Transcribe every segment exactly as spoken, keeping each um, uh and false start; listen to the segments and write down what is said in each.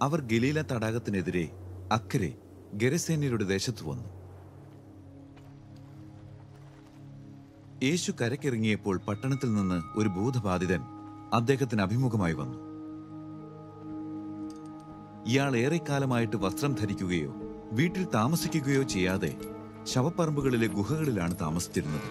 അവർ ഗലീല തടാകത്തിനെതിരെ അക്കരെ ഗെരസേന്യരുടെ ദേശത്ത് വന്നു. യേശു കരക്കിറങ്ങിയപ്പോൾ പട്ടണത്തിൽ നിന്ന് ഒരു ഭൂതബാധിതൻ അദ്ദേഹത്തിന് അഭിമുഖമായി വന്നു. ഇയാൾ ഏറെക്കാലമായിട്ട് വസ്ത്രം ധരിക്കുകയോ വീട്ടിൽ താമസിക്കുകയോ ചെയ്യാതെ ശവപ്പറമ്പുകളിലെ ഗുഹകളിലാണ് താമസിച്ചിരുന്നത്.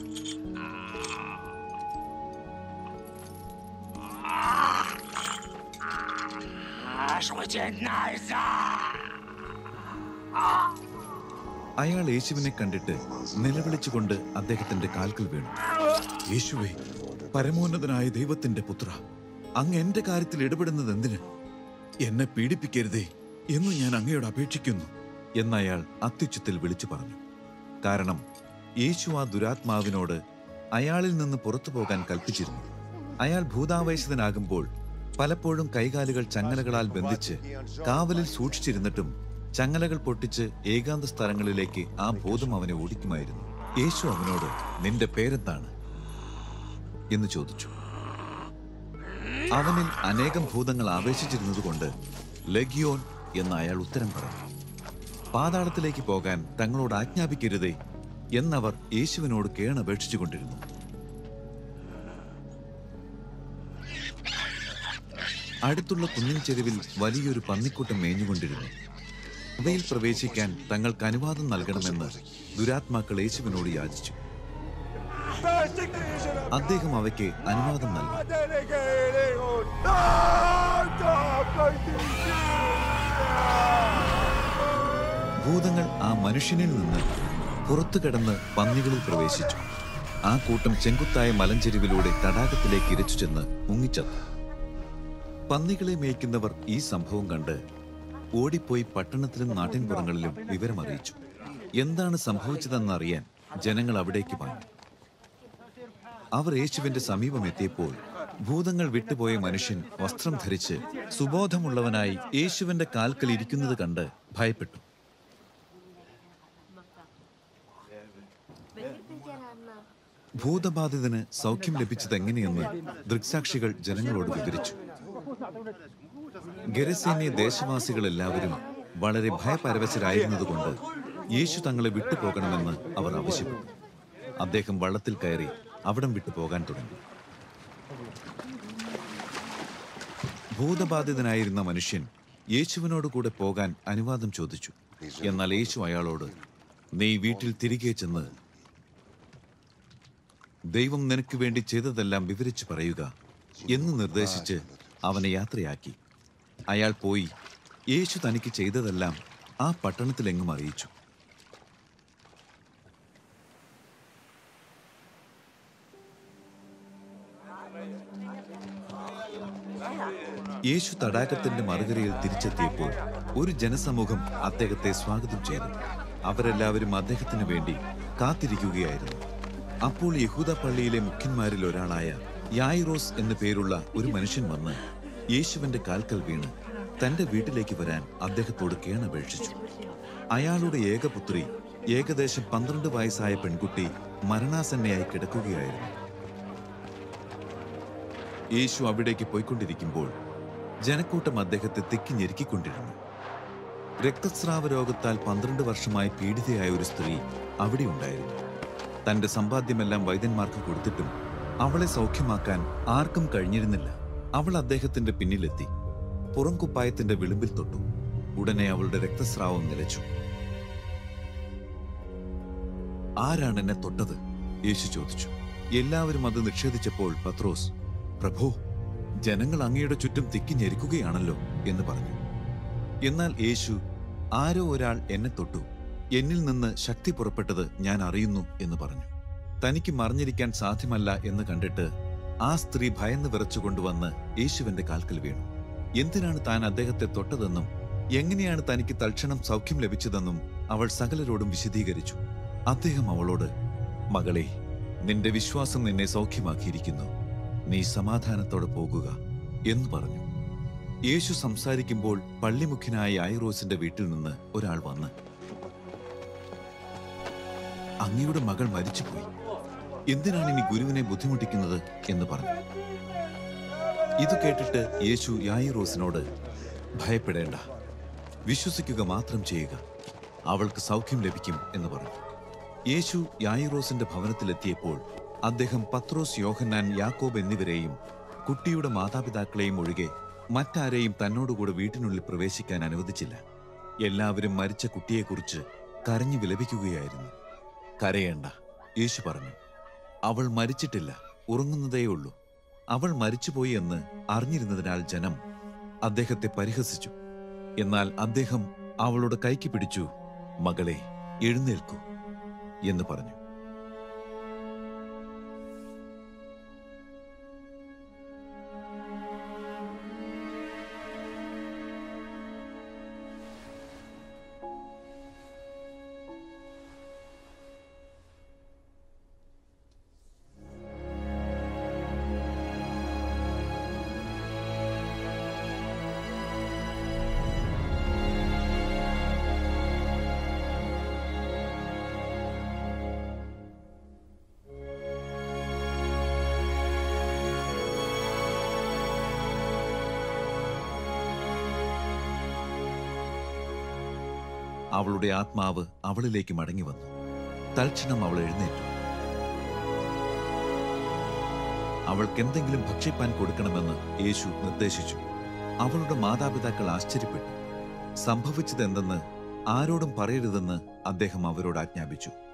അയാൾ യേശുവിനെ കണ്ടിട്ട് നിലവിളിച്ചുകൊണ്ട് അദ്ദേഹത്തിന്റെ കാൽക്കൽ വീണു. യേശുവേ, പരമോന്നതനായ ദൈവത്തിന്റെ പുത്ര, അങ്ങ് എന്റെ കാര്യത്തിൽ ഇടപെടുന്നത് എന്തിന്? എന്നെ പീഡിപ്പിക്കരുതേ എന്ന് ഞാൻ അങ്ങയോട് അപേക്ഷിക്കുന്നു എന്നയാൾ അത്യുച്ചത്തിൽ വിളിച്ചു പറഞ്ഞു. കാരണം യേശു ആ ദുരാത്മാവിനോട് അയാളിൽ നിന്ന് പുറത്തു പോകാൻ കൽപ്പിച്ചിരുന്നു. അയാൾ ഭൂതാവേശിതനാകുമ്പോൾ പലപ്പോഴും കൈകാലുകൾ ചങ്ങലകളാൽ ബന്ധിച്ച് കാവലിൽ സൂക്ഷിച്ചിരുന്നിട്ടും ചങ്ങലകൾ പൊട്ടിച്ച് ഏകാന്ത സ്ഥലങ്ങളിലേക്ക് ആ ഭൂതം അവനെ ഓടിക്കുമായിരുന്നു. യേശു അവനോട്, നിന്റെ പേരെന്താണ് എന്ന് ചോദിച്ചു. അവനിൽ അനേകം ഭൂതങ്ങൾ ആവേശിച്ചിരുന്നതുകൊണ്ട് ലഗിയോൻ എന്ന് അയാൾ ഉത്തരം പറഞ്ഞു. പാതാളത്തിലേക്ക് പോകാൻ തങ്ങളോട് ആജ്ഞാപിക്കരുതേ എന്നവർ യേശുവിനോട് കേണപേക്ഷിച്ചുകൊണ്ടിരുന്നു. അടുത്തുള്ള കുന്നിൻ ചെരുവിൽ വലിയൊരു പന്നിക്കൂട്ടം മേഞ്ഞുകൊണ്ടിരുന്നു. അവയിൽ പ്രവേശിക്കാൻ തങ്ങൾക്ക് അനുവാദം നൽകണമെന്ന് ദുരാത്മാക്കൾ യേശുവിനോട് യാചിച്ചു. അദ്ദേഹം അവയ്ക്ക് അനുവാദം നൽകി. ഭൂതങ്ങൾ ആ മനുഷ്യനിൽ നിന്ന് പുറത്തു കടന്ന് പന്നികളിൽ പ്രവേശിച്ചു. ആ കൂട്ടം ചെങ്കുത്തായ മലഞ്ചെരിവിലൂടെ തടാകത്തിലേക്ക് ഇരച്ചു ചെന്ന് മുങ്ങിച്ചത്തു. പന്നികളെ മേയ്ക്കുന്നവർ ഈ സംഭവം കണ്ട് ഓടിപ്പോയി പട്ടണത്തിലും നാട്ടിൻപുറങ്ങളിലും വിവരമറിയിച്ചു. എന്താണ് സംഭവിച്ചതെന്നറിയാൻ ജനങ്ങൾ അവിടേക്ക് വന്നു. അവർ യേശുവിന്റെ സമീപം എത്തിയപ്പോൾ ഭൂതങ്ങൾ വിട്ടുപോയ മനുഷ്യൻ വസ്ത്രം ധരിച്ച് സുബോധമുള്ളവനായി യേശുവിന്റെ കാൽക്കൽ ഇരിക്കുന്നത് കണ്ട് ഭയപ്പെട്ടു. ഭൂതബാധിതന് സൗഖ്യം ലഭിച്ചതെങ്ങനെയെന്ന് ദൃക്സാക്ഷികൾ ജനങ്ങളോട് വിവരിച്ചു. ഗെരസേന്യ ദേശവാസികളെല്ലാവരും വളരെ ഭയപരവശരായിരുന്നതുകൊണ്ട് യേശു തങ്ങളെ വിട്ടുപോകണമെന്ന് അവർ ആവശ്യപ്പെട്ടു. അദ്ദേഹം വള്ളത്തിൽ കയറി അവിടം വിട്ടു പോകാൻ തുടങ്ങി. ഭൂതബാധിതനായിരുന്ന മനുഷ്യൻ യേശുവിനോട് കൂടെ പോകാൻ അനുവാദം ചോദിച്ചു. എന്നാൽ യേശു അയാളോട്, നീ വീട്ടിൽ തിരികെ ചെന്ന് ദൈവം നിനക്ക് വേണ്ടി ചെയ്തതെല്ലാം വിവരിച്ചു പറയുക എന്ന് നിർദ്ദേശിച്ച് അവനെ യാത്രയാക്കി. അയാൾ പോയി യേശു തനിക്ക് ചെയ്തതെല്ലാം ആ പട്ടണത്തിലെങ്ങും അറിയിച്ചു. യേശു തടാകത്തിന്റെ മറുകരയിൽ തിരിച്ചെത്തിയപ്പോൾ ഒരു ജനസമൂഹം അദ്ദേഹത്തെ സ്വാഗതം ചെയ്തു. അവരെല്ലാവരും അദ്ദേഹത്തിന് വേണ്ടി കാത്തിരിക്കുകയായിരുന്നു. അപ്പോൾ യഹൂദ പള്ളിയിലെ മുഖ്യന്മാരിൽ ഒരാളായ യായിറോസ് എന്നു പേരുള്ള ഒരു മനുഷ്യൻ വന്ന് യേശുവിന്റെ കാൽക്കൽ വീണ് തന്റെ വീട്ടിലേക്ക് വരാൻ അദ്ദേഹത്തോട് കേണപേക്ഷിച്ചു. അയാളുടെ ഏകപുത്രി, ഏകദേശം പന്ത്രണ്ട് വയസ്സായ പെൺകുട്ടി, മരണാസന്നയായി കിടക്കുകയായിരുന്നു. യേശു അവിടേക്ക് പോയിക്കൊണ്ടിരിക്കുമ്പോൾ ജനക്കൂട്ടം അദ്ദേഹത്തെ തിക്കി ഞെരുക്കിക്കൊണ്ടിരുന്നു. രക്തസ്രാവ രോഗത്താൽ പന്ത്രണ്ട് വർഷമായി പീഡിതയായ ഒരു സ്ത്രീ അവിടെ ഉണ്ടായിരുന്നു. തന്റെ സമ്പാദ്യമെല്ലാം വൈദ്യന്മാർക്ക് കൊടുത്തിട്ടും അവളെ സൗഖ്യമാക്കാൻ ആർക്കും കഴിഞ്ഞിരുന്നില്ല. അവൾ അദ്ദേഹത്തിന്റെ പിന്നിലെത്തി പുറംകുപ്പായത്തിന്റെ വിളിമ്പിൽ തൊട്ടു. ഉടനെ അവളുടെ രക്തസ്രാവം നിലച്ചു. ആരാണ് എന്നെ തൊട്ടത്? യേശു ചോദിച്ചു. എല്ലാവരും അത് നിഷേധിച്ചപ്പോൾ പത്രോസ്, പ്രഭോ, ജനങ്ങൾ അങ്ങയുടെ ചുറ്റും തിക്കി ഞെരുക്കുകയാണല്ലോ എന്ന് പറഞ്ഞു. എന്നാൽ യേശു, ആരോ ഒരാൾ എന്നെ തൊട്ടു, എന്നിൽ നിന്ന് ശക്തി പുറപ്പെട്ടത് ഞാൻ അറിയുന്നു എന്ന് പറഞ്ഞു. തനിക്ക് മറിഞ്ഞിരിക്കാൻ സാധ്യമല്ല എന്ന് കണ്ടിട്ട് ആ സ്ത്രീ ഭയന്ന് വിറച്ചുകൊണ്ടുവന്ന് യേശുവിന്റെ കാൽക്കൽ വീണു. എന്തിനാണ് താൻ അദ്ദേഹത്തെ തൊട്ടതെന്നും എങ്ങനെയാണ് തനിക്ക് തൽക്ഷണം സൗഖ്യം ലഭിച്ചതെന്നും അവൾ സകലരോടും വിശദീകരിച്ചു. അദ്ദേഹം അവളോട്, മകളെ, നിന്റെ വിശ്വാസം നിന്നെ സൗഖ്യമാക്കിയിരിക്കുന്നു, നീ സമാധാനത്തോടെ പോകുക എന്ന് പറഞ്ഞു. യേശു സംസാരിക്കുമ്പോൾ പള്ളിമുഖ്യനായ യായിറോസിന്റെ വീട്ടിൽ നിന്ന് ഒരാൾ വന്ന്, അങ്ങയുടെ മകൾ മരിച്ചുപോയി, എന്തിനാണ് ഇനി ഗുരുവിനെ ബുദ്ധിമുട്ടിക്കുന്നത് എന്ന് പറഞ്ഞു. ഇത് കേട്ടിട്ട് യേശു യായിറോസിനോട്, ഭയപ്പെടേണ്ട, വിശ്വസിക്കുക മാത്രം ചെയ്യുക, അവൾക്ക് സൗഖ്യം ലഭിക്കും എന്ന് പറഞ്ഞു. യേശു യായിറോസിന്റെ ഭവനത്തിലെത്തിയപ്പോൾ അദ്ദേഹം പത്രോസ്, യോഹന്നാൻ, യാക്കോബ് എന്നിവരെയും കുട്ടിയുടെ മാതാപിതാക്കളെയും ഒഴികെ മറ്റാരെയും തന്നോടുകൂടെ വീട്ടിനുള്ളിൽ പ്രവേശിക്കാൻ അനുവദിച്ചില്ല. എല്ലാവരും മരിച്ച കുട്ടിയെക്കുറിച്ച് കരഞ്ഞു വിലപിക്കുകയായിരുന്നു. കരയേണ്ട, യേശു പറഞ്ഞു. അവൾ മരിച്ചിട്ടില്ല, ഉറങ്ങുന്നതേയുള്ളൂ. അവൾ മരിച്ചുപോയി എന്ന് അറിഞ്ഞിരുന്നതിനാൽ ജനം അദ്ദേഹത്തെ പരിഹസിച്ചു. എന്നാൽ അദ്ദേഹം അവളുടെ കൈക്ക് പിടിച്ചു, മകളെ, എഴുന്നേൽക്കൂ എന്ന് പറഞ്ഞു. അവളുടെ ആത്മാവ് അവളിലേക്ക് മടങ്ങി വന്നു. തൽക്ഷണം അവൾ എഴുന്നേറ്റു. അവൾക്ക് എന്തെങ്കിലും ഭക്ഷിപ്പാൻ കൊടുക്കണമെന്ന് യേശു നിർദ്ദേശിച്ചു. അവളുടെ മാതാപിതാക്കൾ ആശ്ചര്യപ്പെട്ടു. സംഭവിച്ചതെന്തെന്ന് ആരോടും പറയരുതെന്ന് അദ്ദേഹം അവരോട് ആജ്ഞാപിച്ചു.